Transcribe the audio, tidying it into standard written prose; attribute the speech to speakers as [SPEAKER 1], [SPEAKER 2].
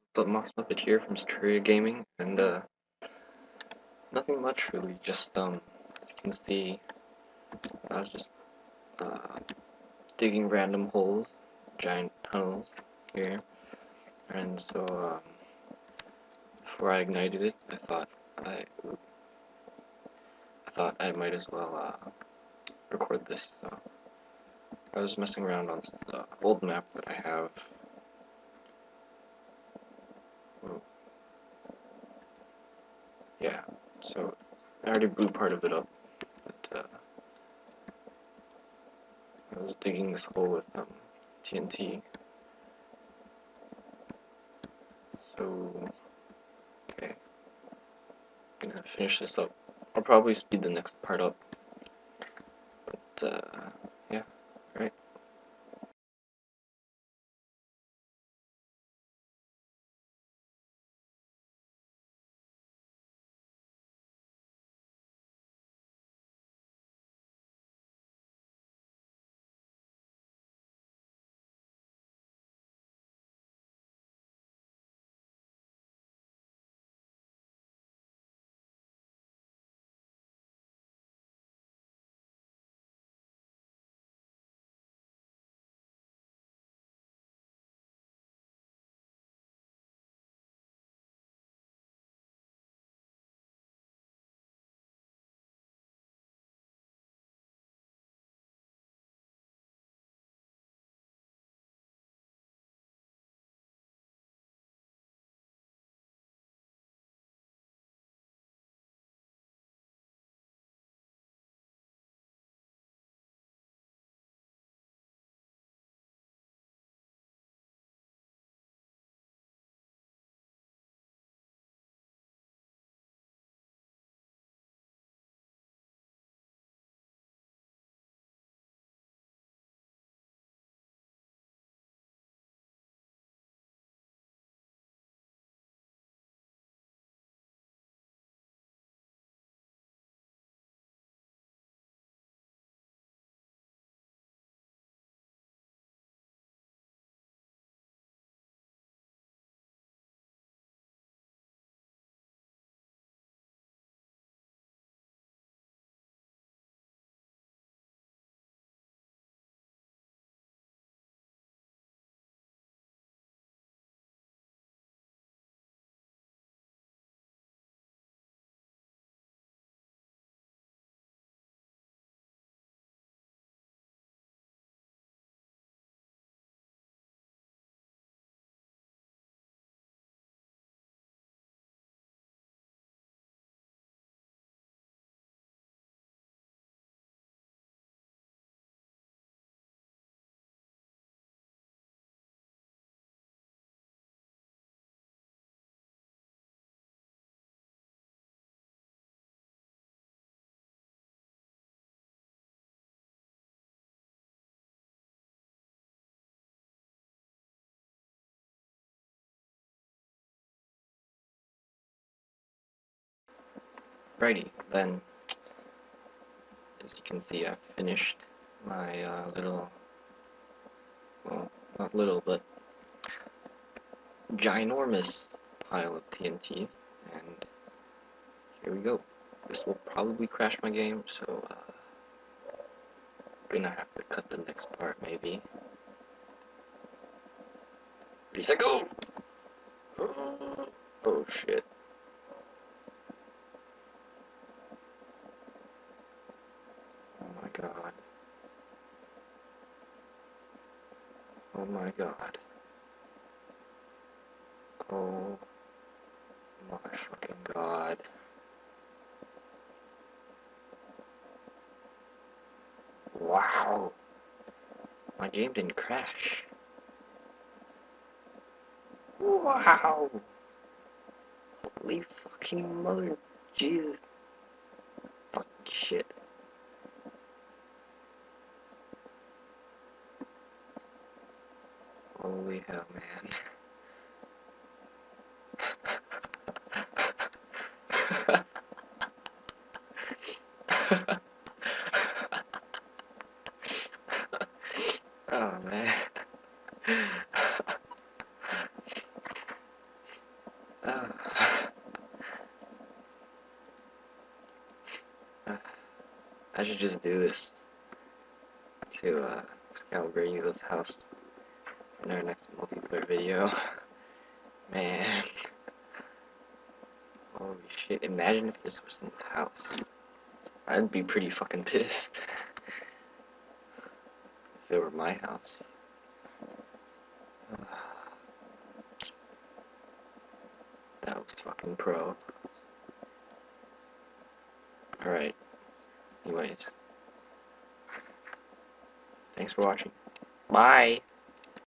[SPEAKER 1] So Mox Muppet here from Superior Gaming, and nothing much really. Just as you can see, I was just uh, digging random holes, giant tunnels here, and so before I ignited it, I, I thought I might as well record this. So I was messing around on the old map that I have. Oh, yeah, so I already blew part of it up, but I was digging this hole with TNT. So, okay, gonna finish this up. I'll probably speed the next part up, but yeah, right. Righty, then, as you can see, I've finished my little, well, not little, but ginormous pile of TNT, and here we go. This will probably crash my game, so gonna have to cut the next part, maybe. Ready, set, go! Oh, shit. Oh my god. Oh my god. Oh my fucking god. Wow. My game didn't crash. Wow. Holy fucking mother. Jesus. Fucking shit. Holy hell, man. Oh, man. I should just do this to scout Radio's house in our next multiplayer video. Man. Holy shit, imagine if this was someone's house. I'd be pretty fucking pissed. If it were my house. That was fucking pro. Alright. Anyways. Thanks for watching. Bye!